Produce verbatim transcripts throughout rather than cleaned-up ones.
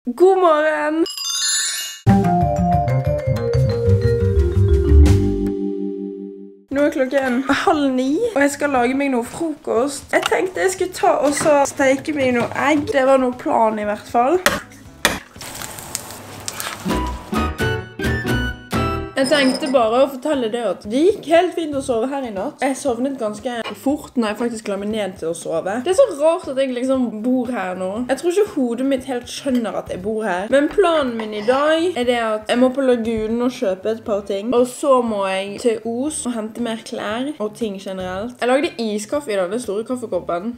God morgen! Nå er klokken halv ni, og jeg skal lage meg noe frokost. Jeg tenkte jeg skulle ta og så steke meg noe egg. Det var noe plan i hvert fall. Jeg tenkte bare å fortelle det at det gikk helt fint å sove her i natt. Jeg sovnet ganske fort når jeg faktisk la meg ned til å sove. Det er så rart at jeg liksom bor her nå. Jeg tror ikke hodet mitt helt skjønner at jeg bor her. Men planen min i dag er det at jeg må på Lagunen og kjøpe et par ting. Og så må jeg til Os og hente mer klær og ting generelt. Jeg lagde iskaffe i denne store kaffekoppen.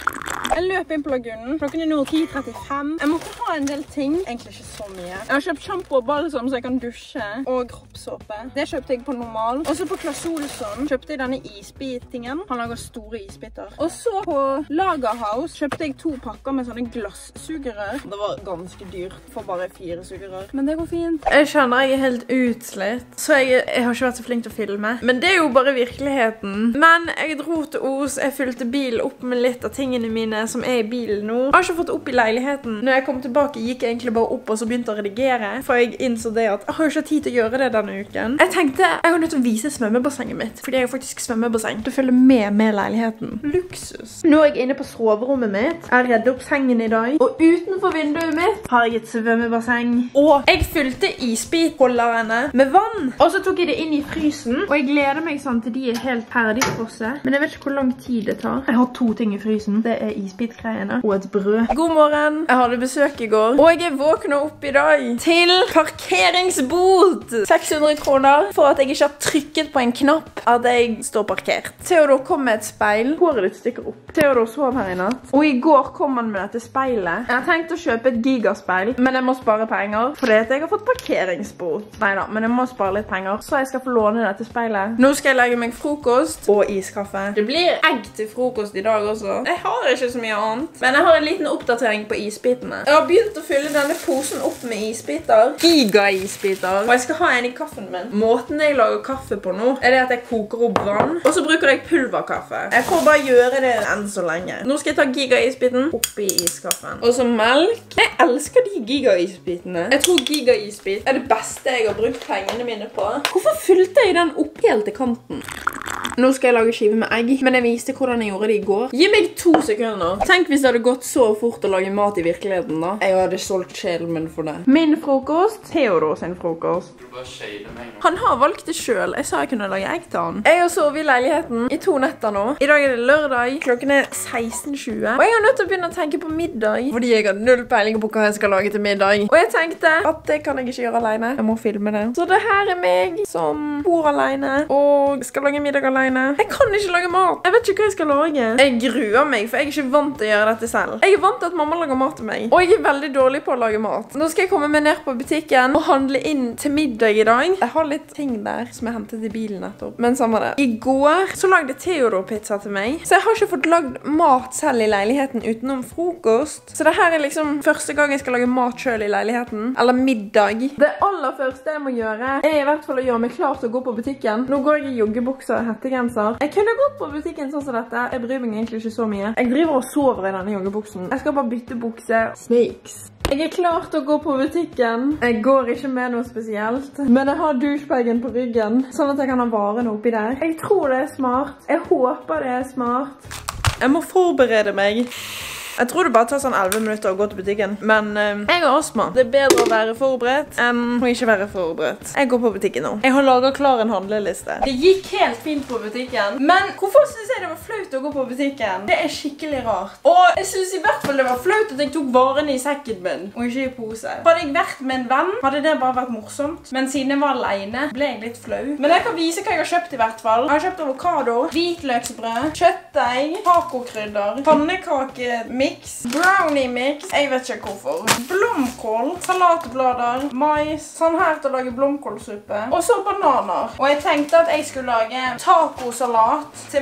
Jeg løp inn på Lagunen. Klokken er nå ti trettifem. Jeg måtte ha en del ting. Egentlig ikke så mye. Jeg har kjøpt shampoo og balsam så jeg kan dusje. Og kroppssåpe. Det kjøpte jeg på normal. Og så på Claes Olsson kjøpte jeg denne isbitingen. Han lager store isbiter. Og så på Lagerhaus kjøpte jeg to pakker med sånne glassugerør. Det var ganske dyrt for bare fire sugerør. Men det går fint. Jeg skjønner jeg er helt utslitt. Så jeg, jeg har ikke vært så flink til å filme. Men det er jo bare virkeligheten. Men jeg dro til Os. Jeg fylte bilen opp med litt av tingene mine som er i bilen nå. Jeg har ikke fått opp i leiligheten. Når jeg kom tilbake, gikk jeg egentlig bare opp og så begynte å redigere, for jeg innså det at jeg har ikke tid til å gjøre det denne uken. Jeg tenkte jeg var nødt til å vise svømmebassenget mitt, fordi jeg har faktisk svømmebasseng. Det følger med med leiligheten. Luksus. Nå er jeg inne på soverommet mitt. Jeg redder opp sengen i dag, og utenfor vinduet mitt har jeg et svømmebasseng. Og jeg fylte isbitholderne med vann, og så tok jeg det inn i frysen, og jeg gleder meg sånn til de er helt ferdig frosset. Men jeg vet ikke hvor lang tid det tar. Jeg har to ting i frysen. Det er isbitgreiene og et brød. God morgen! Jeg hadde besøk i går, og jeg er våknet opp i dag til parkeringsbot! seks hundre kroner for at jeg ikke har trykket på en knapp at jeg står parkert. Theodor kom med et speil. Håret ditt stikker opp. Theodor sov her i natt, og i går kom han med dette speilet. Jeg har tenkt å kjøpe et gigaspeil, men jeg må spare penger, fordi at jeg har fått parkeringsbot. Neida, men jeg må spare litt penger, så jeg skal få låne dette speilet. Nå skal jeg lage meg frokost og iskaffe. Det blir egg til frokost i dag også. Jeg har ikke så mye annet. Men jeg har en liten oppdatering på isbitene. Jeg har begynt å fylle denne posen opp med isbiter. Giga-isbiter. Og jeg skal ha en i kaffen min. Måten jeg lager kaffe på nå, er det at jeg koker opp vann, og så bruker jeg pulverkaffe. Jeg får bare gjøre det enn så lenge. Nå skal jeg ta giga-isbiten oppi iskaffen. Og så melk. Jeg elsker de giga-isbitene. Jeg tror giga-isbit er det beste jeg har brukt pengene mine på. Hvorfor fylte jeg den opp helt til kanten? Nå skal jeg lage skive med egg, men jeg viste hvordan jeg gjorde det i går. Gi meg to sekunder. Tenk hvis det hadde gått så fort å lage mat i virkeligheten da. Jeg hadde solgt sjelen min for det. Min frokost, Theodor sin frokost. Du bare shade meg nå. Han har valgt det selv. Jeg sa jeg kunne lage egg til han. Jeg har sovet i leiligheten i to netter nå. I dag er det lørdag. Klokken er seksten tjue. Og jeg har nødt til å begynne å tenke på middag, fordi jeg har null peiling på hva jeg skal lage til middag. Og jeg tenkte at det kan jeg ikke gjøre alene. Jeg må filme det. Så det her er meg som bor alene og skal lage middag alene. Jeg kan ikke lage mat. Jeg vet ikke hva jeg skal lage. Jeg gruer meg, for jeg er ikke vant til å gjøre dette selv. Jeg er vant til at mamma lager mat til meg, og jeg er veldig dårlig på å lage mat. Nå skal jeg komme meg ned på butikken og handle inn til middag i dag. Jeg har litt ting der som jeg hentet i bilen nettopp, men samme det. I går så lagde Theodor pizza til meg, så jeg har ikke fått lagd mat selv i leiligheten utenom frokost. Så det her er liksom første gang jeg skal lage mat selv i leiligheten, eller middag. Det aller første jeg må gjøre er i hvert fall å gjøre meg klar til å gå på butikken. Nå går jeg i joggebukser og hettegenser. Jeg kunne gått på butikken sånn som dette. Jeg bryr meg egentlig ikke så mye. Jeg driver og sover i denne joggebuksen. Jeg skal bare bytte bukse. Snakes. Jeg er klar til å gå på butikken. Jeg går ikke med noe spesielt, men jeg har douchebagen på ryggen, sånn at jeg kan ha varene oppi der. Jeg tror det er smart. Jeg håper det er smart. Jeg må forberede meg. Jeg tror det bare tar sånn elleve minutter å gå til butikken. Men uh, jeg har astma. Det er bedre å være forberedt enn å ikke være forberedt. Jeg går på butikken nå. Jeg har laget klar en handleliste. Det gikk helt fint på butikken. Men hvorfor synes jeg det var flaut å gå på butikken? Det er skikkelig rart. Og jeg synes i hvert fall det var flaut at jeg tok varene i sekken min, og ikke i pose. Hadde jeg vært med en venn, hadde det bare vært morsomt. Men siden jeg var alene, ble jeg litt flau. Men jeg kan vise hva jeg har kjøpt i hvert fall. Jeg har kjøpt avokado, hvitløksbrød, kjøttdeig, tacokrydder, pannekake, mix, brownie mix, jeg vet ikke hvorfor, blomkål, salatblader, mais, sånn her til å lage blomkålsuppe, og så bananer. Og jeg tenkte at jeg skulle lage tacosalat til middag i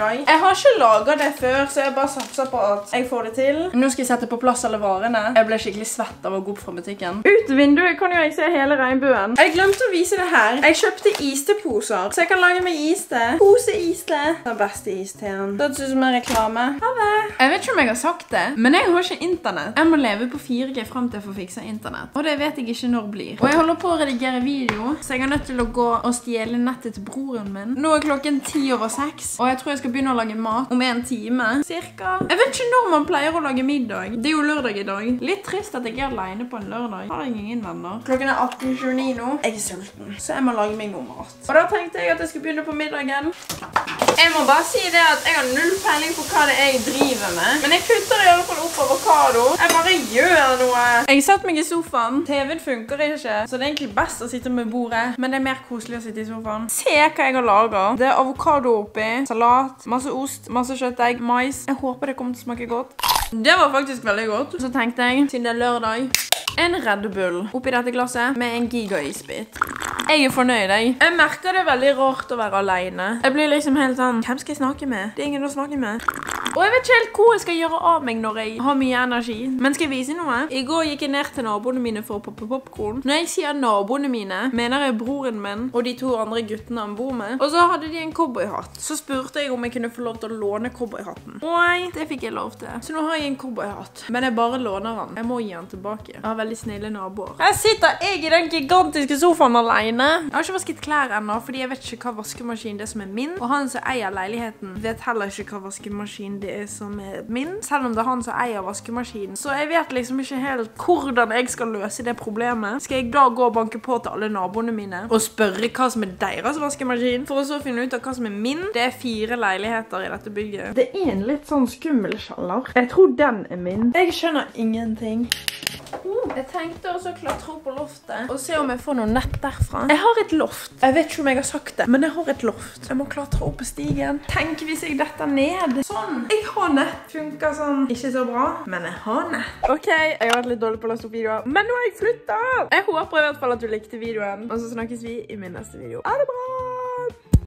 dag. Jeg har ikke laget det før, så jeg bare satser på at jeg får det til. Nå skal jeg sette på plass alle varene. Jeg ble skikkelig svett av å gå opp fra butikken. Ut vinduet kan jo jeg se hele regnbuen. Jeg glemte å vise det her. Jeg kjøpte isteposer, så jeg kan lage meg iste. Pose-iste. Den beste isteen. Det synes som en reklame. Ha det! Jeg vet ikke om jeg har sagt det, men jeg har ikke internett. Jeg må leve på fire G frem til jeg får fikse internett. Og det vet jeg ikke når det blir. Og jeg holder på å redigere video, så jeg er nødt til å gå og stjele nettet til broren min. Nå er klokken ti over seks, og jeg tror jeg skal begynne å lage mat om en time, cirka. Jeg vet ikke når man pleier å lage middag. Det er jo lørdag i dag. Litt trist at jeg er alene på en lørdag. Har jeg ingen venner. Klokken er atten tjueni nå. Jeg er sulten, så jeg må lage meg noe mat. Og da tenkte jeg at jeg skulle begynne på middagen. Jeg må bare si det at jeg har null peiling på hva det er jeg driver med. Men jeg kutter i alle fall opp avokado. Jeg bare gjør noe. Jeg satt meg i sofaen. T V-en funker ikke, så det er egentlig best å sitte med bordet. Men det er mer koselig å sitte i sofaen. Se hva jeg har laget. Det er avokado oppi, salat, masse ost, masse kjøttegg, mais. Jeg håper det kommer til å smake godt. Det var faktisk veldig godt. Så tenkte jeg, siden det er lørdag, en Red Bull oppi dette glasset med en giga-isbit. Jeg er fornøyd, jeg. Jeg merker det veldig rart å være alene. Jeg blir liksom helt sånn, hvem skal jeg snakke med? Det er ingen å snakke med. Og jeg vet ikke helt hvor jeg skal gjøre av meg når jeg har mye energi. Men skal jeg vise noe? I går gikk jeg ned til naboene mine for å poppe popcorn. Når jeg sier naboene mine, mener jeg broren min og de to andre guttene han bor med. Og så hadde de en cowboyhatt. Så spurte jeg om jeg kunne få lov til å låne cowboyhatten. Nei, det fikk jeg lov til. Så nå har jeg en cowboyhatt. Men jeg bare låner den. Jeg må gi den tilbake. Jeg har veldig snille naboer. Her sitter jeg i den gigantiske sofaen alene. Jeg har ikke vasket klær ennå, fordi jeg vet ikke hva vaskemaskin det er som er min. Og han som eier leiligheten vet heller ikke hva vaskemaskin det er som er min. Selv om det er han som eier vaskemaskinen. Så jeg vet liksom ikke helt hvordan jeg skal løse det problemet. Skal jeg da gå og banke på til alle naboene mine og spørre hva som er deres vaskemaskin, for å så finne ut av hva som er min? Det er fire leiligheter i dette bygget. Det er en litt sånn skummel kjeller. Jeg tror den er min. Jeg skjønner ingenting. Jeg tenkte også å klatre opp på loftet og se om jeg får noe nett derfra. Jeg har et loft. Jeg vet ikke om jeg har sagt det, men jeg har et loft. Jeg må klatre opp på stigen. Tenk hvis jeg detter ned. Sånn. Jeg har nett. Funker sånn. Ikke så bra, men jeg har nett. Ok, jeg har vært litt dårlig på å laste opp videoer, men nå har jeg flyttet. Jeg håper i hvert fall at du likte videoen, og så snakkes vi i min neste video. Ha det bra!